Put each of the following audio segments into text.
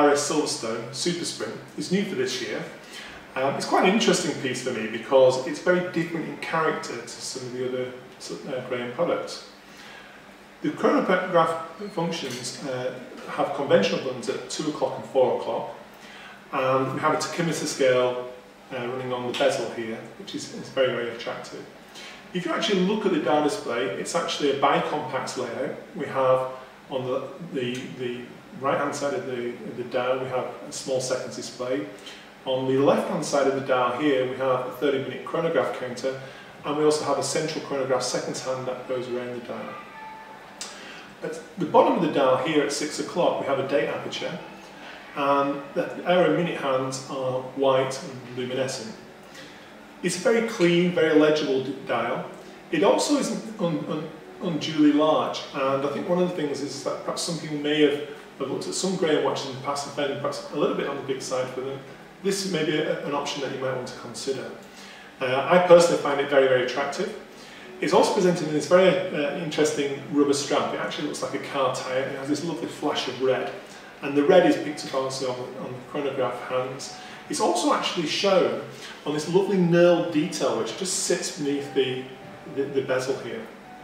RS Silverstone Supersprint is new for this year. It's quite an interesting piece for me because it's very different in character to some of the other Graham products. The chronograph functions have conventional buttons at 2 o'clock and 4 o'clock, and we have a tachymeter scale running on the bezel here, which is very, very attractive. If you actually look at the dial display, it's actually a bicompax layout. We have on the right-hand side of the dial, we have a small seconds display. On the left-hand side of the dial here, we have a 30-minute chronograph counter, and we also have a central chronograph seconds hand that goes around the dial. At the bottom of the dial here at 6 o'clock, we have a date aperture, and the hour and minute hands are white and luminescent. It's a very clean, very legible dial. It also isn't unduly large, and I think one of the things is that perhaps some people may have looked at some Graham watches in the past and found perhaps a little bit on the big side for them. This may be an option that you might want to consider. I personally find it very, very attractive. It's also presented in this very interesting rubber strap. It actually looks like a car tyre. It has this lovely flash of red, and the red is picked up also on the chronograph hands. It's also actually shown on this lovely knurled detail which just sits beneath the bezel here.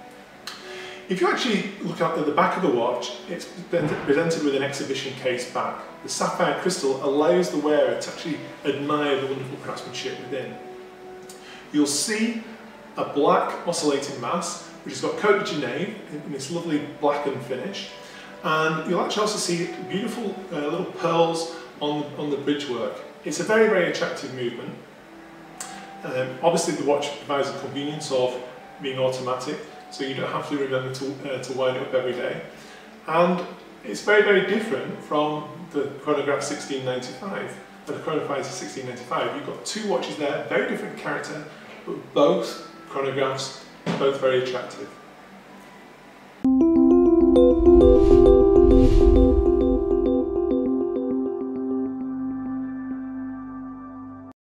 If you actually look at the back of the watch, it's presented with an exhibition case back. The sapphire crystal allows the wearer to actually admire the wonderful craftsmanship within. You'll see a black oscillating mass, which has got Côte de Genève in this lovely blackened finish, and you'll actually also see beautiful little pearls on the bridge work. It's a very, very attractive movement. Obviously the watch provides the convenience of being automatic, so you don't have to remember to wind it up every day. And it's very, very different from the chronograph 1695, the chronophizer 1695. You've got two watches there, very different character, but both chronographs, both very attractive.